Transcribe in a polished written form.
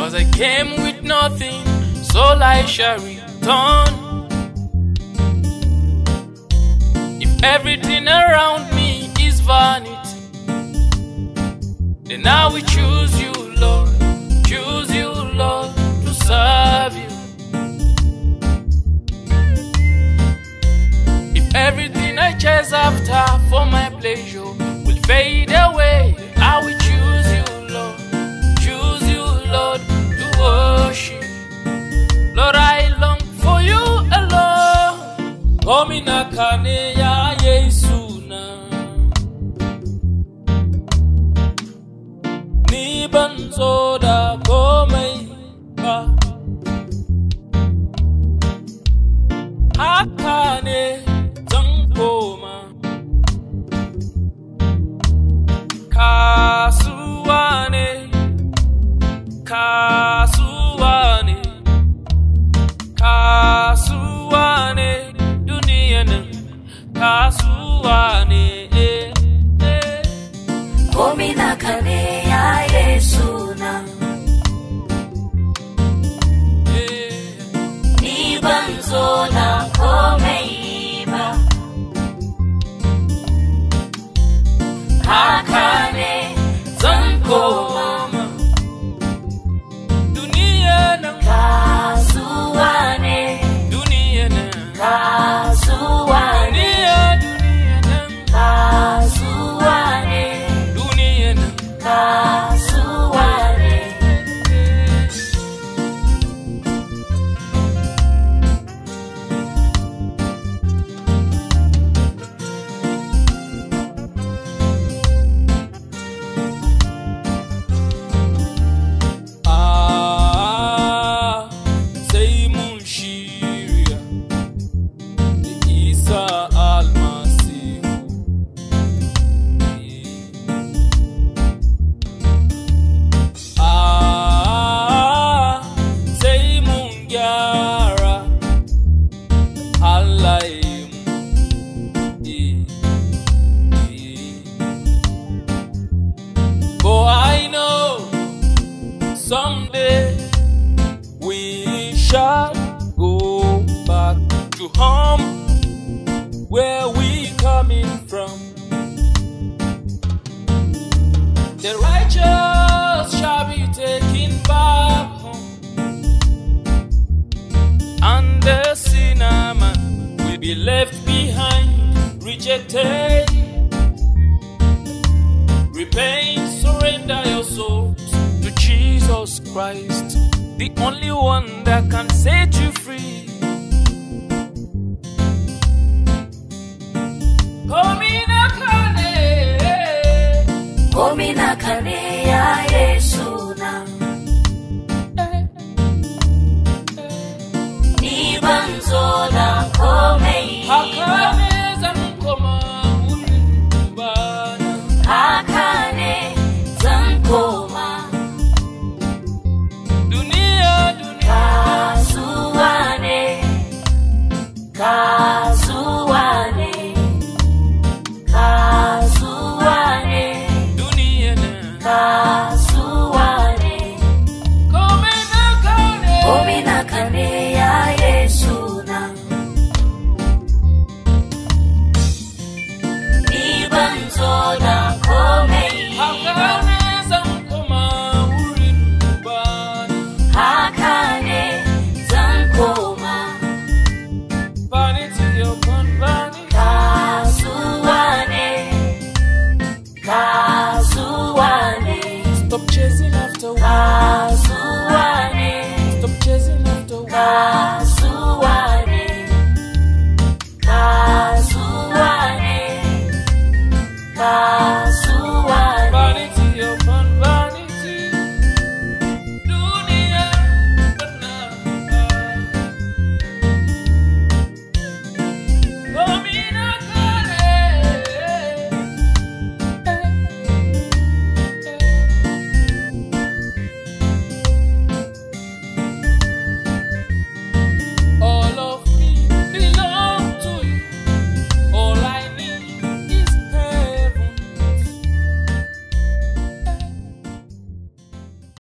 'cause I came with nothing, so I shall return. If everything around me is vanity, then I will choose you, Lord, to serve you. If everything I chase after for my pleasure will fade away, I will choose you, Lord, to worship. Lord, I long for you alone. Komina kane ya Yesu na, ni banzo da komai ba. Haka ne zan koma. Kasuwa ne, kasuwa ne, kasuwa ne, duniya nan kasuwa ne. Komina kane ya Yesu na, ni banzo da komai ba. Haka ne Zan koma. Duniya nan kasuwa ne, duniya nan kasuwa ne, duniya nan kasuwa ne, duniya nan kasuwa ne. sai mun shirya da Isa almasihu. Sai mun gyara halayenmu. For I know someday we shall go back to home where we coming from. The righteous shall be taken back home, and the sinner man will be left behind, rejected. Repent, surrender your souls to Jesus Christ, the only one that can set you free. Komina kane ya